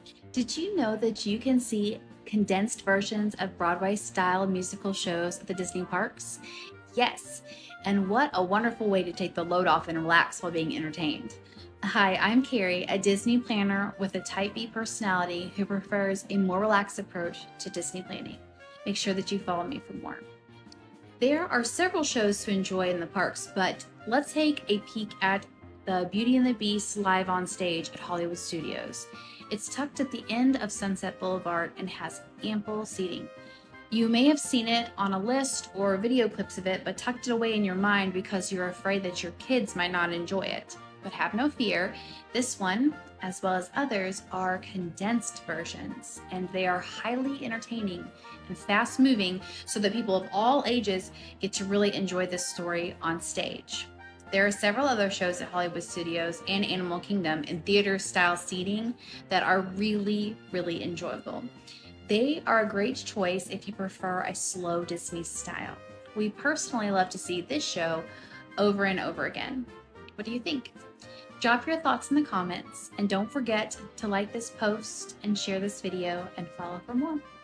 Did you know that you can see condensed versions of Broadway-style musical shows at the Disney parks? Yes, and what a wonderful way to take the load off and relax while being entertained. Hi, I'm Carrie, a Disney planner with a type B personality who prefers a more relaxed approach to Disney planning. Make sure that you follow me for more. There are several shows to enjoy in the parks, but let's take a peek at the Beauty and the Beast live on stage at Hollywood Studios. It's tucked at the end of Sunset Boulevard and has ample seating. You may have seen it on a list or video clips of it, but tucked it away in your mind because you're afraid that your kids might not enjoy it. But have no fear, this one, as well as others, are condensed versions, and they are highly entertaining and fast moving so that people of all ages get to really enjoy this story on stage. There are several other shows at Hollywood Studios and Animal Kingdom in theater style seating that are really enjoyable. They are a great choice if you prefer a slow Disney style. We personally love to see this show over and over again. What do you think? Drop your thoughts in the comments, and don't forget to like this post and share this video and follow for more.